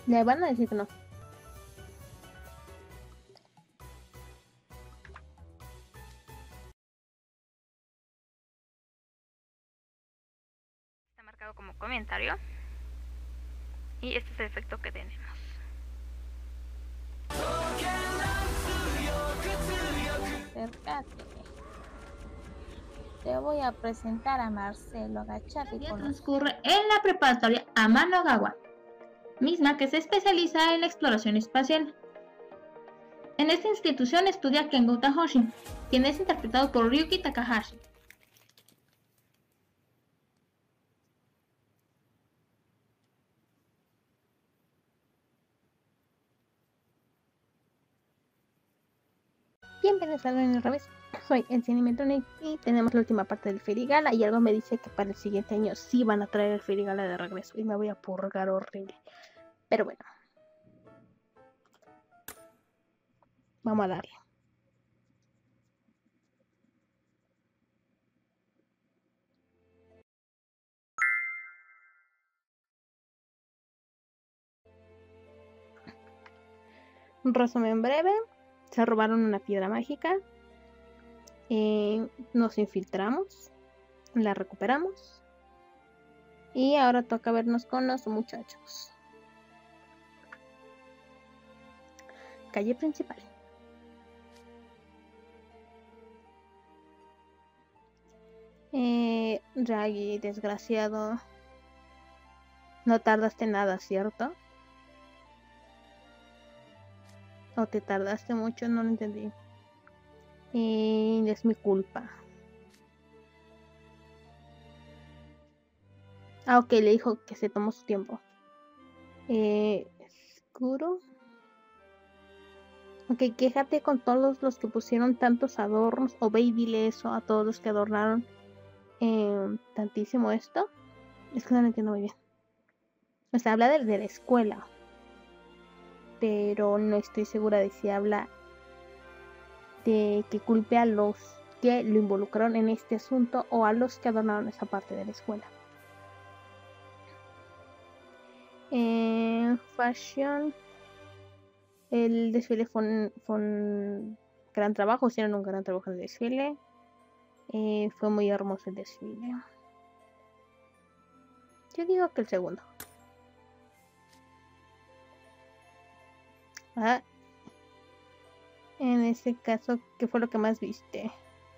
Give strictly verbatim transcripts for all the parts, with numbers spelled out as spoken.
Le van a decir que no. Está marcado como comentario. Y este es el efecto que tenemos. Acércate. Te voy a presentar a Marcelo. Agachate y con transcurre en la preparatoria Amanagawa, misma que se especializa en la exploración espacial. En esta institución estudia Kengo Tahoshi, quien es interpretado por Ryuki Takahashi. Bienvenidos a Al Revés. Soy el Cinematronic y tenemos la última parte del Ferigala y algo me dice que para el siguiente año sí van a traer el Ferigala de regreso y me voy a purgar horrible. Pero bueno. Vamos a darle. Un resumen breve. Se robaron una piedra mágica. Eh, nos infiltramos. La recuperamos. Y ahora toca vernos con los muchachos. Calle principal. Eh, Ragi, desgraciado. No tardaste nada, ¿cierto? ¿O te tardaste mucho? No lo entendí. Y es mi culpa. Ah, ok, le dijo que se tomó su tiempo. Eh, ¿Oscuro? Ok, quéjate con todos los que pusieron tantos adornos. O ve y dile eso a todos los que adornaron eh, tantísimo esto. Es que no lo entiendo muy bien. O sea, habla de, de la escuela. Pero no estoy segura de si habla de que culpe a los que lo involucraron en este asunto o a los que adornaron esa parte de la escuela. Eh, fashion. El desfile fue un, fue un gran trabajo, hicieron un gran trabajo en el desfile. Eh, fue muy hermoso el desfile. Yo digo que el segundo. Ah, en ese caso, ¿qué fue lo que más viste?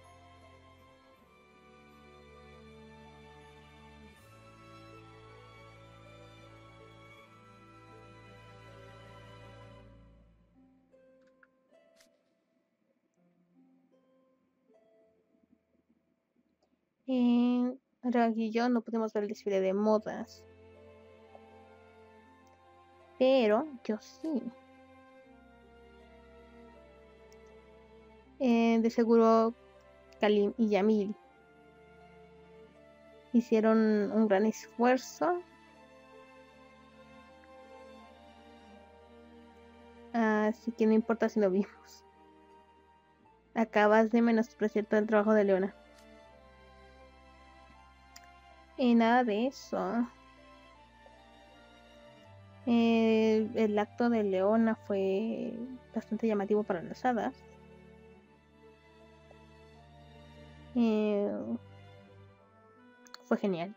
Eh, Rag y yo no pudimos ver el desfile de modas. Pero yo sí. Eh, de seguro Kalim y Yamil hicieron un gran esfuerzo. Así que no importa si lo vimos. Acabas de menospreciar todo el trabajo de Leona. Y nada de eso. Eh, el acto de Leona fue bastante llamativo para las hadas. Eh, fue genial.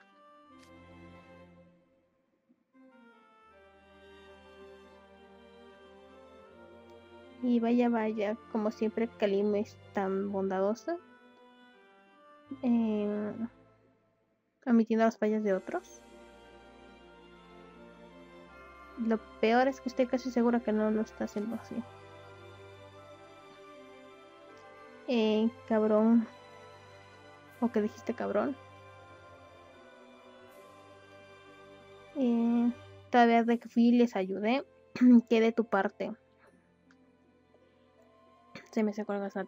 Y vaya, vaya, como siempre Kalim es tan bondadosa. Eh, omitiendo las fallas de otros. Lo peor es que estoy casi segura que no lo está haciendo así. Eh, cabrón. ¿O que dijiste cabrón? Eh, todavía de que fui y les ayudé. ¿Qué de tu parte? Se me secó el bastante.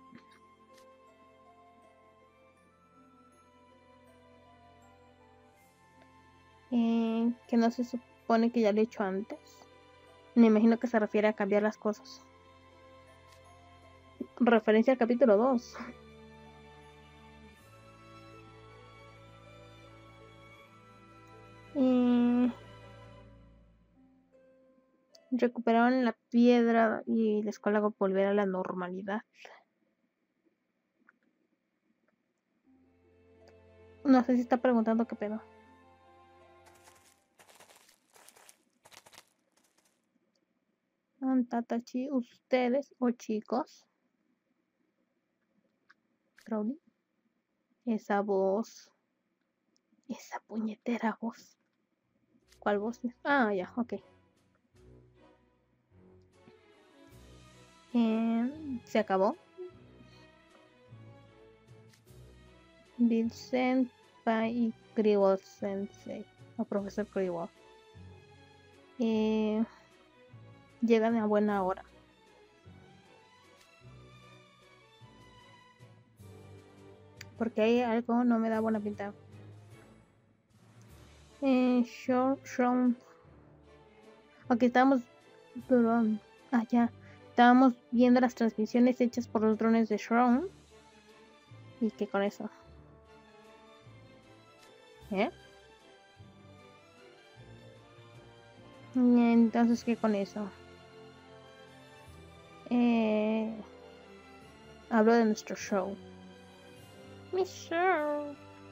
Eh, que no se supone que ya lo he hecho antes. Me imagino que se refiere a cambiar las cosas. Referencia al capítulo dos. Eh, Recuperaron la piedra y la escuela volverá a la normalidad. No sé si está preguntando qué pedo. Tatachi, ustedes o chicos. Crowley. Esa voz. Esa puñetera voz. ¿Cuál voz? Ah, ya, ok. Eh, ¿Se acabó? Vincent y Grewal Sensei. O profesor Grewal. Eh, llegan a buena hora. Porque hay algo no me da buena pinta. Eh, Sean, Sean. Aquí estábamos. Perdón. Ah, ya. Estábamos viendo las transmisiones hechas por los drones de Sean. Y que con eso. ¿Eh? Entonces, ¿qué con eso? Eh, hablo de nuestro show. Mi show.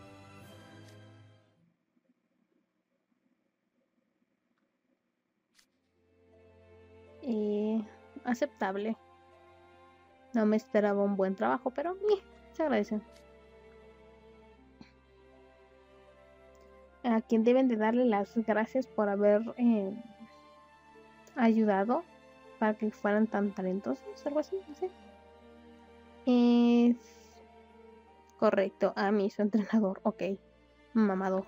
Eh, aceptable. No me esperaba un buen trabajo, pero eh, se agradecen. A quien deben de darle las gracias por haber eh, ayudado para que fueran tan talentosos, algo así, no sé. Es correcto, a mí su entrenador, ok, mamador.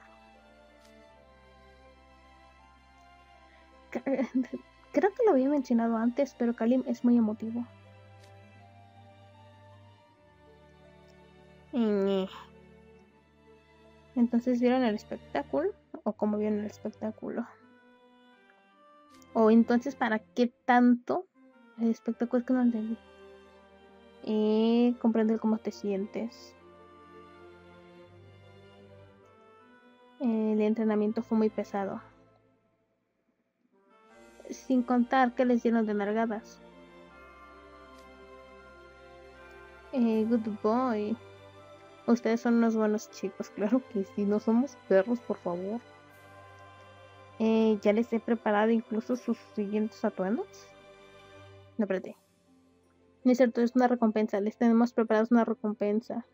Creo que lo había mencionado antes, pero Kalim es muy emotivo. Entonces, ¿vieron el espectáculo? ¿O cómo vieron el espectáculo? O entonces, ¿para qué tanto el espectáculo? Es que no entendí. Eh, comprender cómo te sientes. El entrenamiento fue muy pesado. Sin contar que les dieron de nalgadas. Eh, good boy. Ustedes son unos buenos chicos, claro que sí, no somos perros, por favor. Eh, ya les he preparado incluso sus siguientes atuendos. No, espérate. No es cierto, es una recompensa. Les tenemos preparados una recompensa.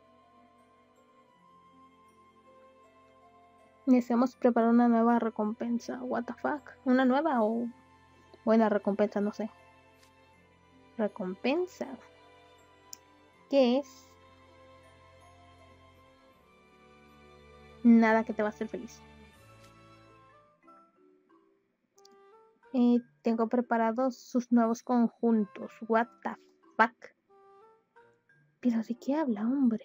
Les hemos preparado una nueva recompensa. What the fuck? ¿Una nueva o buena recompensa? No sé. Recompensa. ¿Qué es? Nada que te va a hacer feliz. Eh, tengo preparados sus nuevos conjuntos. What the fuck? ¿Pero de qué habla, hombre?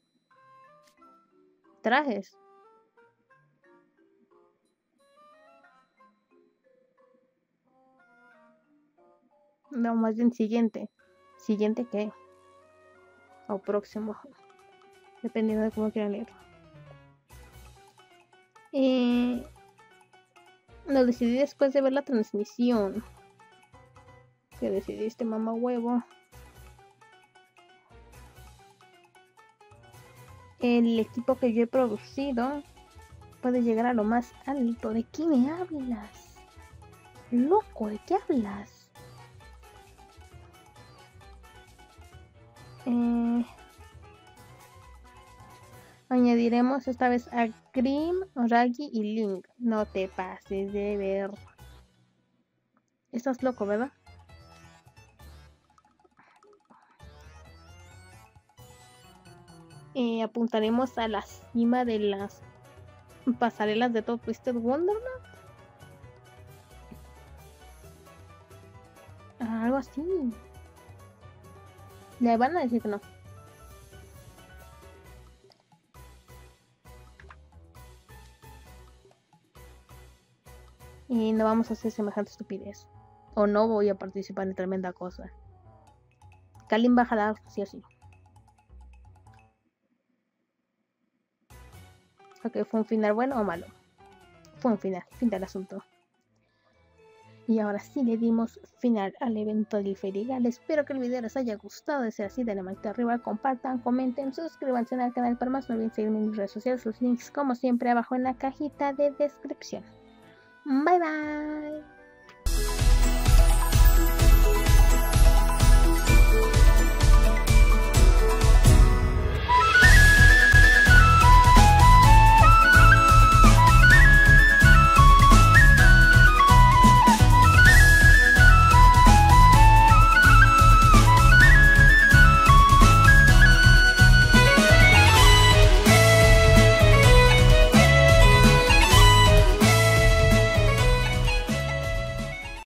Trajes. No, más bien siguiente. ¿Siguiente qué? O próximo. Dependiendo de cómo quieran leer. Eh, lo decidí después de ver la transmisión. ¿Qué decidiste, mamá huevo? El equipo que yo he producido puede llegar a lo más alto. ¿De qué me hablas? Loco, ¿de qué hablas? Eh, añadiremos esta vez a Grim, Ragi y Link. No te pases de ver. Estás loco, ¿verdad? Eh, apuntaremos a la cima de las pasarelas de todo Twisted Wonderland. Ah, algo así. Le van a decir que no. Y no vamos a hacer semejante estupidez. O no voy a participar en tremenda cosa. Kalim va a jalar sí o sí. Ok, ¿fue un final bueno o malo? Fue un final, fin del asunto. Y ahora sí le dimos final al evento del Ferigal. Espero que el video les haya gustado. De ser así, denle manita arriba, compartan, comenten, suscríbanse al canal para más. No olviden seguirme en mis redes sociales. Los links, como siempre, abajo en la cajita de descripción. Bye bye.